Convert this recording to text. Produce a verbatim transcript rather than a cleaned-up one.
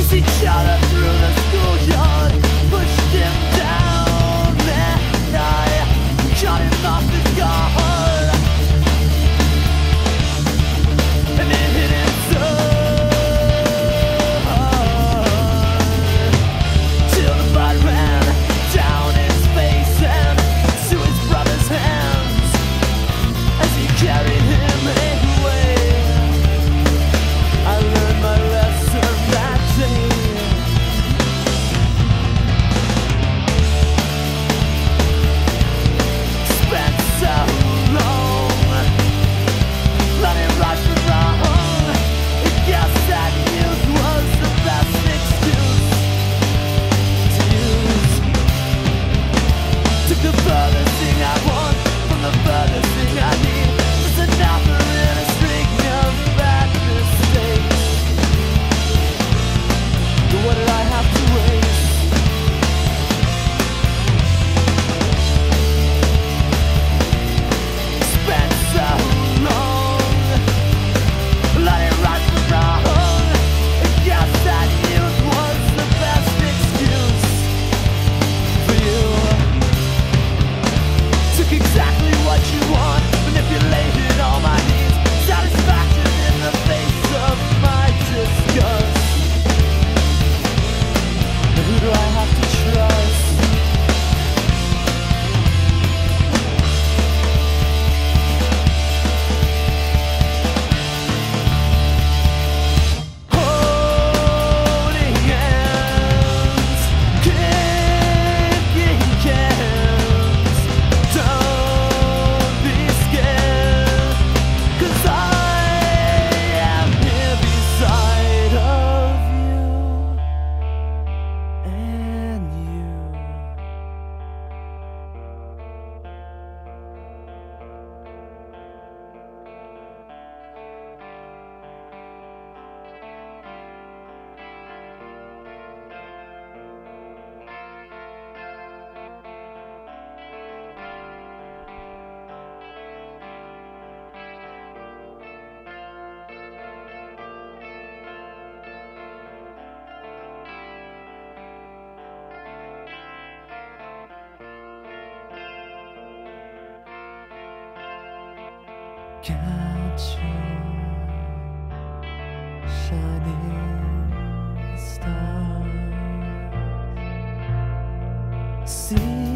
each other through the schoolyard, pushed him down, and I cut him off his guard, and it hit him so hard, till the blood ran down his face and to his brother's hands as he carried him away. I learned my lesson that day. Spent so long learning right from wrong. I guess that youth was the best excuse to use. Took the furthest thing I want from the furthest thing I need. Just another in a string of bad mistakes. But what did I have to waste? Spent so long learning right from wrong. I guess that youth was the best excuse for you. Took exactly what you want, manipulated all my needs, satisfaction in the face of my disgust. But who do I have to trust? Holding hands, kicking cans. Don't be scared, 'cause I am here beside of you and you. Catch your shining stars. See